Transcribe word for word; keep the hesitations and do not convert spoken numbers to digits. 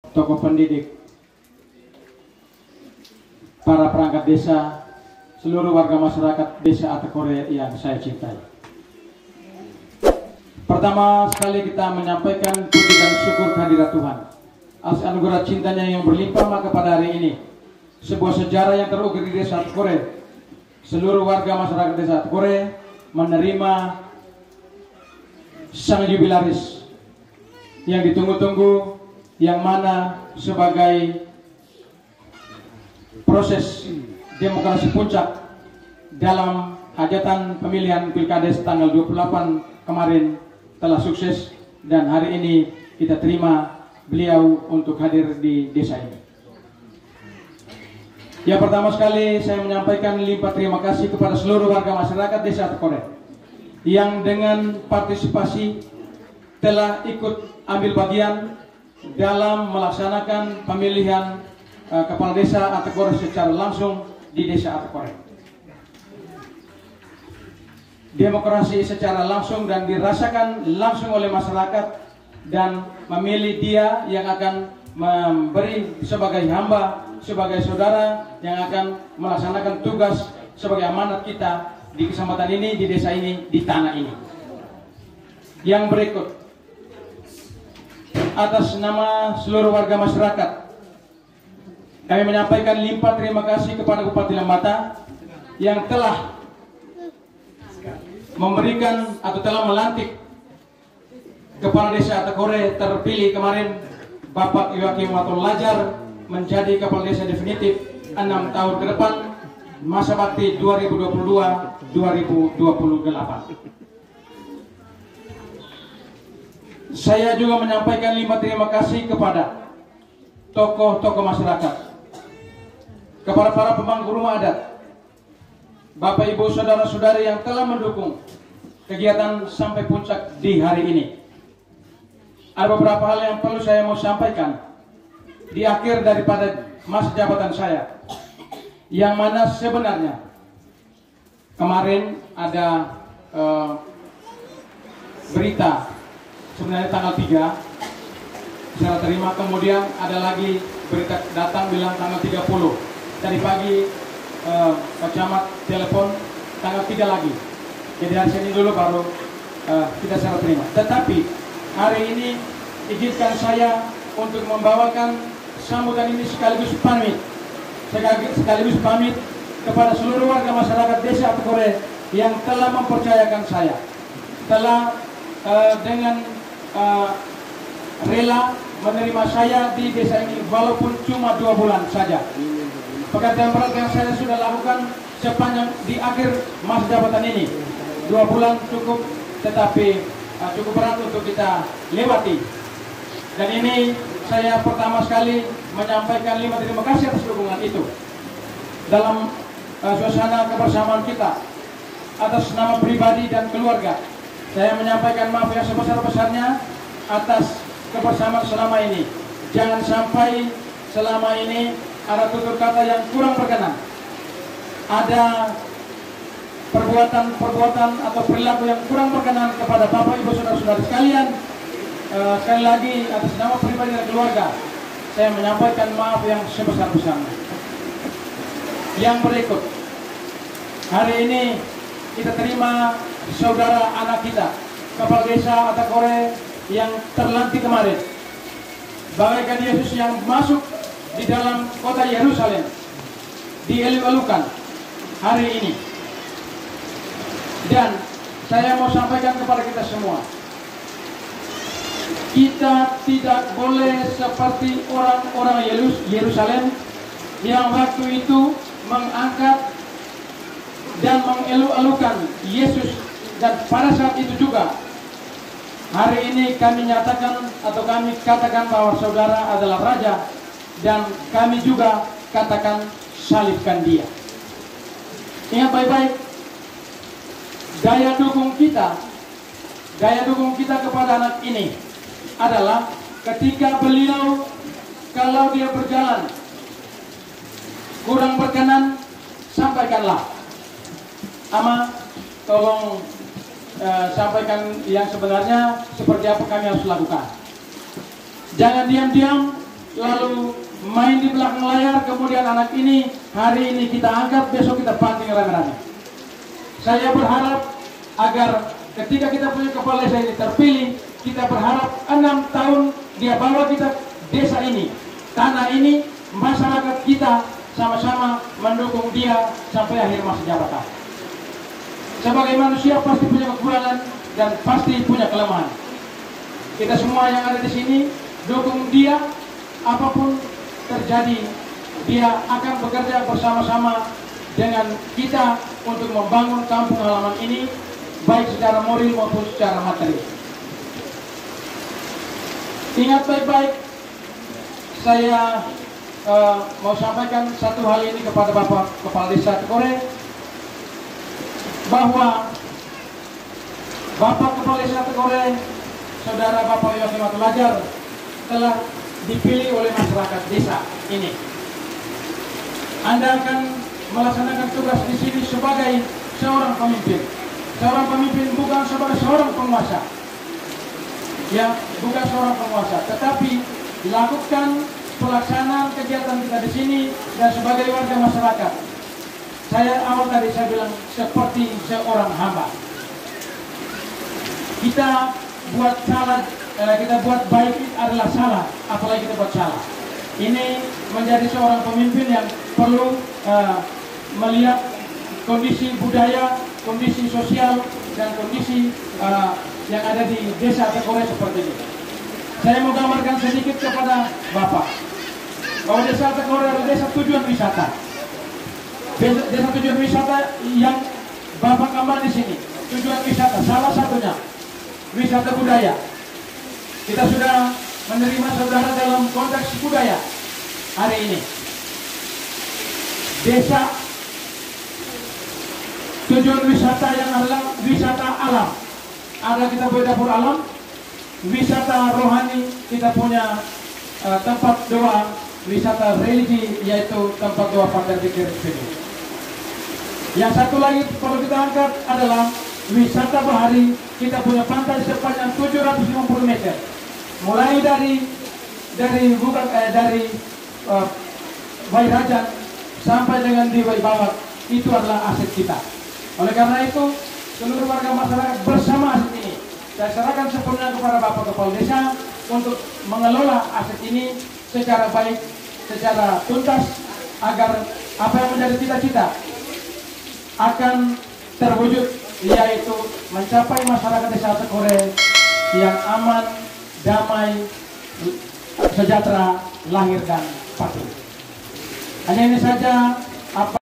tokoh pendidik, para perangkat desa, seluruh warga masyarakat desa Atakore yang saya cintai. Pertama sekali kita menyampaikan puji dan syukur kehadirat Tuhan atas anugerah cintanya yang berlimpah maka pada hari ini sebuah sejarah yang terukir di desa Atakore. Seluruh warga masyarakat desa Atakore menerima sang jubilaris yang ditunggu-tunggu, yang mana sebagai proses demokrasi puncak dalam hajatan pemilihan Pilkades tanggal dua puluh delapan kemarin telah sukses, dan hari ini kita terima beliau untuk hadir di desa ini. Yang pertama sekali saya menyampaikan limpah terima kasih kepada seluruh warga masyarakat desa Atakore yang dengan partisipasi telah ikut ambil bagian dalam melaksanakan pemilihan uh, kepala desa Atakore secara langsung di desa Atakore. Demokrasi secara langsung dan dirasakan langsung oleh masyarakat, dan memilih dia yang akan memberi sebagai hamba, sebagai saudara yang akan melaksanakan tugas sebagai amanat kita di kesempatan ini, di desa ini, di tanah ini. Yang berikut, atas nama seluruh warga masyarakat, kami menyampaikan limpah terima kasih kepada Bupati Lembata yang telah memberikan atau telah melantik Kepala Desa Atakore terpilih kemarin, Bapak Yoakim Watul Lajar, menjadi Kepala Desa definitif enam tahun ke depan, masa bakti dua ribu dua puluh dua sampai dua ribu dua puluh delapan. Saya juga menyampaikan limpah terima kasih kepada tokoh-tokoh masyarakat, kepada para pemangku rumah adat, Bapak Ibu saudara-saudari yang telah mendukung kegiatan sampai puncak di hari ini. Ada beberapa hal yang perlu saya mau sampaikan di akhir daripada masa jabatan saya, yang mana sebenarnya kemarin ada uh, berita sebenarnya tanggal tiga saya terima, kemudian ada lagi berita datang bilang tanggal tiga puluh. Tadi pagi uh, Pak Camat telepon tanggal tiga lagi. Jadi hari ini dulu baru uh, kita saya terima. Tetapi hari ini izinkan saya untuk membawakan sambutan ini sekaligus pamit, sekaligus pamit kepada seluruh warga masyarakat desa Atakore yang telah mempercayakan saya, telah uh, dengan uh, rela menerima saya di desa ini walaupun cuma dua bulan saja. Pekerjaan berat yang saya sudah lakukan sepanjang di akhir masa jabatan ini, dua bulan cukup, tetapi uh, cukup berat untuk kita lewati. Dan ini saya pertama sekali menyampaikan limpah terima kasih atas dukungan itu dalam uh, suasana kebersamaan kita. Atas nama pribadi dan keluarga, saya menyampaikan maaf yang sebesar-besarnya atas kebersamaan selama ini. Jangan sampai selama ini ada tutur kata yang kurang berkenan, ada perbuatan-perbuatan atau perilaku yang kurang berkenan kepada Bapak Ibu saudara-saudari sekalian. Uh, sekali lagi atas nama pribadi dan keluarga, saya menyampaikan maaf yang sebesar-besarnya. Yang berikut, hari ini kita terima saudara anak kita, Kepala Desa Atakore yang terlantik kemarin, bagaikan Yesus yang masuk di dalam kota Yerusalem, dielu-elukan hari ini. Dan saya mau sampaikan kepada kita semua, kita tidak boleh seperti orang-orang Yerusalem yang waktu itu mengangkat dan mengelu-elukan Yesus, dan pada saat itu juga hari ini kami nyatakan atau kami katakan bahwa saudara adalah raja, dan kami juga katakan salibkan dia. Ingat baik-baik, daya dukung kita, daya dukung kita kepada anak ini adalah ketika beliau, kalau dia berjalan kurang berkenan, sampaikanlah. Ama, tolong uh, sampaikan yang sebenarnya seperti apa kami harus lakukan. Jangan diam-diam lalu main di belakang layar, kemudian anak ini hari ini kita angkat, besok kita banting rame-rame. Saya berharap agar ketika kita punya kepala desa ini terpilih, kita berharap enam tahun dia bawa kita desa ini, tanah ini, masyarakat kita sama-sama mendukung dia sampai akhir masa jabatan. Sebagai manusia pasti punya kekurangan dan pasti punya kelemahan. Kita semua yang ada di sini dukung dia, apapun terjadi, dia akan bekerja bersama-sama dengan kita untuk membangun kampung halaman ini, baik secara moral maupun secara materi. Ingat baik-baik, saya uh, mau sampaikan satu hal ini kepada Bapak Kepala Desa Tekore, bahwa Bapak Kepala Desa Tekore, Saudara Bapak Yohakim Atulajar, telah dipilih oleh masyarakat desa ini. Anda akan melaksanakan tugas di sini sebagai seorang pemimpin. Seorang pemimpin bukan sebagai seorang penguasa, ya, bukan seorang penguasa, tetapi lakukan pelaksanaan kegiatan kita di sini dan sebagai warga masyarakat. Saya awal tadi saya bilang seperti seorang hamba. Kita buat salah, eh, kita buat baik adalah salah, apalagi kita buat salah. Ini menjadi seorang pemimpin yang perlu eh, melihat kondisi budaya, kondisi sosial, dan kondisi uh, yang ada di desa Tekore seperti ini. Saya mau gambarkan sedikit kepada Bapak bahwa desa Tekore adalah desa tujuan wisata. Desa, desa tujuan wisata yang Bapak gambar di sini. Tujuan wisata salah satunya wisata budaya. Kita sudah menerima saudara dalam konteks budaya hari ini. Desa tujuan wisata yang adalah wisata alam. Ada kita punya dapur alam, wisata rohani, kita punya uh, tempat doa, wisata religi, yaitu tempat doa Pater Dikir sini. Yang satu lagi perlu kita angkat adalah wisata bahari. Kita punya pantai sepanjang tujuh ratus lima puluh meter, mulai dari dari bukan eh, dari uh, Wairajan sampai dengan di Waibawat. Itu adalah aset kita. Oleh karena itu, seluruh warga masyarakat bersama aset ini, saya serahkan sepenuhnya kepada Bapak Kepala Desa untuk mengelola aset ini secara baik, secara tuntas, agar apa yang menjadi cita-cita akan terwujud, yaitu mencapai masyarakat desa Tekore yang aman, damai, sejahtera, lahir dan patuh. Hanya ini saja apa